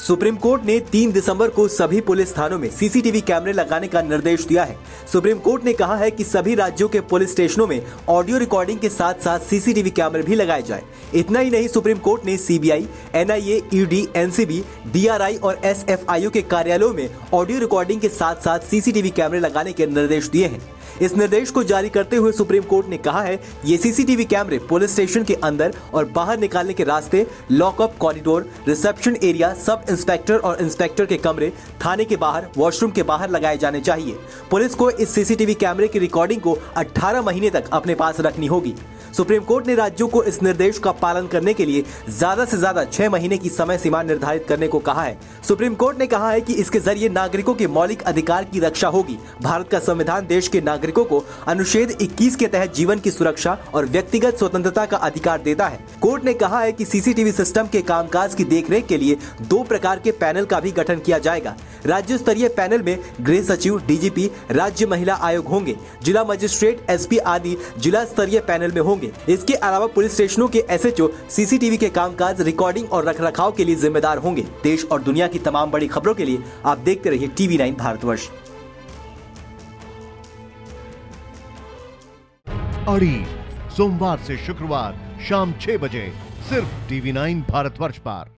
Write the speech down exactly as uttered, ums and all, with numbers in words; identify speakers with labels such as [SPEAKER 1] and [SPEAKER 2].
[SPEAKER 1] Supreme court ने तीन दिसंबर को सभी पुलिस थानों में सीसीटीवी कैमरे लगाने का निर्देश दिया है। सुप्रीम कोर्ट ने कहा है कि सभी राज्यों के पुलिस स्टेशनों में ऑडियो रिकॉर्डिंग के साथ साथ सीसीटीवी कैमरे भी लगाए जाएं। इतना ही नहीं, सुप्रीम कोर्ट ने CBI, NIA, ED, NCB, DRI और एसएफआईओ के कार्यालयों में ऑडियो रिकॉर्डिंग के साथ साथ सीसीटीवी कैमरे लगाने के निर्देश दिए हैं। इस निर्देश को जारी करते हुए सुप्रीम कोर्ट ने कहा है, ये सीसीटीवी कैमरे पुलिस स्टेशन के अंदर और बाहर निकालने के रास्ते, lockup, corridor, reception area, sub inspector और इंस्पेक्टर के कमरे, थाने के बाहर, वॉशरूम के बाहर लगाए जाने चाहिए। पुलिस को इस सीसीटीवी कैमरे की रिकॉर्डिंग को अठारह महीने तक अपने पास रखनी होगी। सुप्रीम कोर्ट ने राज्यों को इस निर्देश का पालन करने के लिए ज्यादा से ज्यादा छह महीने की समय सीमा निर्धारित करने को कहा है। सुप्रीम कोर्ट ने कहा है कि इसके जरिए नागरिकों के मौलिक अधिकार की रक्षा होगी। भारत का संविधान देश के नागरिकों को अनुच्छेद इक्कीस के तहत जीवन की सुरक्षा और व्यक्तिगत स्वतंत्रता का अधिकार देता है। कोर्ट ने कहा है कि सीसीटीवी सिस्टम के कामकाज की देखरेख के लिए दो प्रकार के पैनल का भी गठन किया जाएगा। राज्य स्तरीय पैनल में गृह सचिव, डीजीपी, राज्य महिला आयोग होंगे। जिला मजिस्ट्रेट, एसपी आदि जिला स्तरीय पैनल में होंगे। इसके अलावा पुलिस स्टेशनों के एसएचओ सीसीटीवी के कामकाज, रिकॉर्डिंग और रखरखाव के लिए जिम्मेदार होंगे। देश और दुनिया की तमाम बड़ी खबरों के लिए आप देखते रहिए टीवी नाइन भारतवर्ष।
[SPEAKER 2] अड़ी सोमवार से शुक्रवार शाम छह बजे सिर्फ टीवी नाइन भारतवर्ष पर।